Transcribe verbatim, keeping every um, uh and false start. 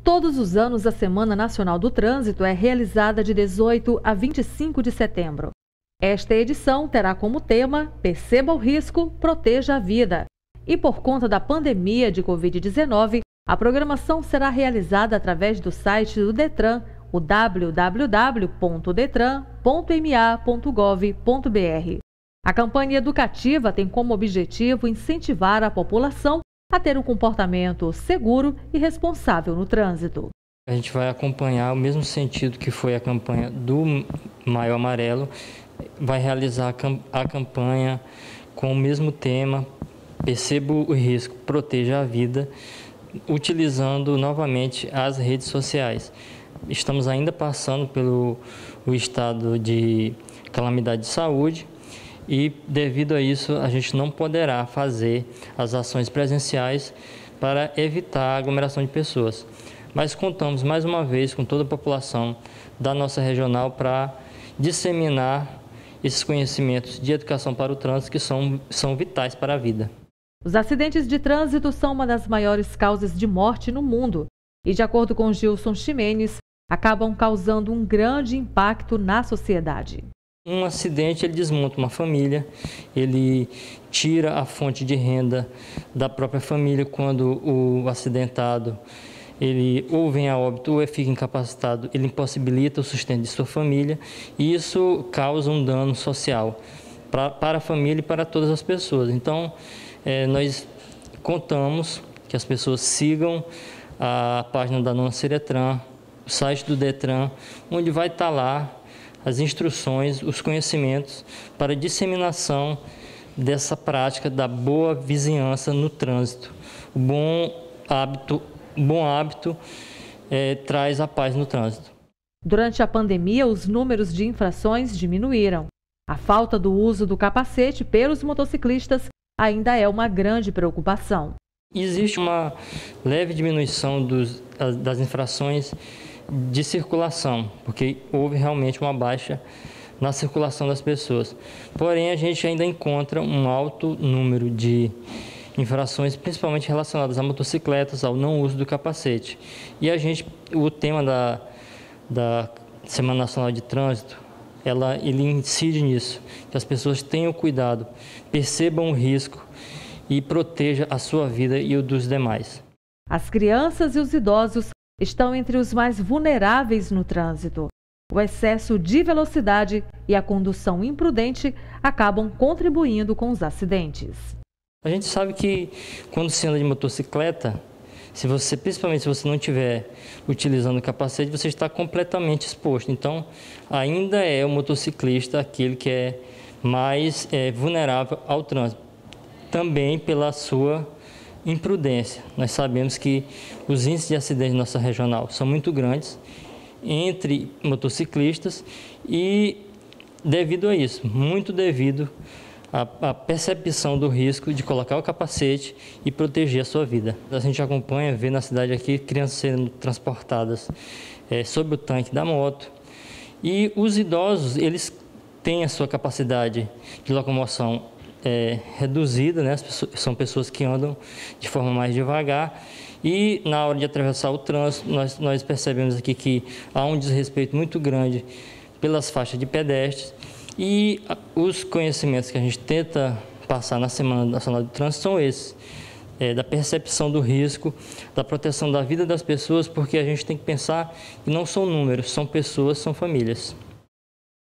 Todos os anos, a Semana Nacional do Trânsito é realizada de dezoito a vinte e cinco de setembro. Esta edição terá como tema Perceba o Risco, Proteja a Vida. E por conta da pandemia de covid dezenove, a programação será realizada através do site do Detran, o w w w ponto detran ponto m a ponto gov ponto b r. A campanha educativa tem como objetivo incentivar a população a ter um comportamento seguro e responsável no trânsito. A gente vai acompanhar o mesmo sentido que foi a campanha do Maio Amarelo, vai realizar a campanha com o mesmo tema, Perceba o Risco, Proteja a Vida, utilizando novamente as redes sociais. Estamos ainda passando pelo o estado de calamidade de saúde e, devido a isso, a gente não poderá fazer as ações presenciais para evitar a aglomeração de pessoas. Mas contamos mais uma vez com toda a população da nossa regional para disseminar esses conhecimentos de educação para o trânsito que são, são vitais para a vida. Os acidentes de trânsito são uma das maiores causas de morte no mundo e, de acordo com Gilson Ximenes, acabam causando um grande impacto na sociedade. Um acidente, ele desmonta uma família, ele tira a fonte de renda da própria família quando o acidentado ele ou vem a óbito ou fica incapacitado, ele impossibilita o sustento de sua família e isso causa um dano social pra, para a família e para todas as pessoas. Então, é, nós contamos que as pessoas sigam a página da Nona Ciretran, o site do Detran, onde vai estar lá as instruções, os conhecimentos para disseminação dessa prática da boa vizinhança no trânsito. O bom hábito, o bom hábito é, traz a paz no trânsito. Durante a pandemia, os números de infrações diminuíram. A falta do uso do capacete pelos motociclistas ainda é uma grande preocupação. Existe uma leve diminuição dos, das infrações de circulação, porque houve realmente uma baixa na circulação das pessoas. Porém, a gente ainda encontra um alto número de infrações, principalmente relacionadas a motocicletas, ao não uso do capacete. E a gente, o tema da, da Semana Nacional de Trânsito, ela, ele incide nisso, que as pessoas tenham cuidado, percebam o risco e proteja a sua vida e o dos demais. As crianças e os idosos estão entre os mais vulneráveis no trânsito. O excesso de velocidade e a condução imprudente acabam contribuindo com os acidentes. A gente sabe que quando se anda de motocicleta, se você, principalmente se você não estiver utilizando o capacete, você está completamente exposto. Então, ainda é o motociclista aquele que é mais é, vulnerável ao trânsito, também pela sua imprudência. Nós sabemos que os índices de acidentes na nossa regional são muito grandes entre motociclistas e, devido a isso, muito devido à, à percepção do risco de colocar o capacete e proteger a sua vida. A gente acompanha, vê na cidade aqui crianças sendo transportadas é, sob o tanque da moto e os idosos, eles têm a sua capacidade de locomoção É, reduzida, né? As pessoas, são pessoas que andam de forma mais devagar e na hora de atravessar o trânsito nós, nós percebemos aqui que há um desrespeito muito grande pelas faixas de pedestres e os conhecimentos que a gente tenta passar na Semana Nacional de Trânsito são esses, é, da percepção do risco, da proteção da vida das pessoas, porque a gente tem que pensar que não são números, são pessoas, são famílias.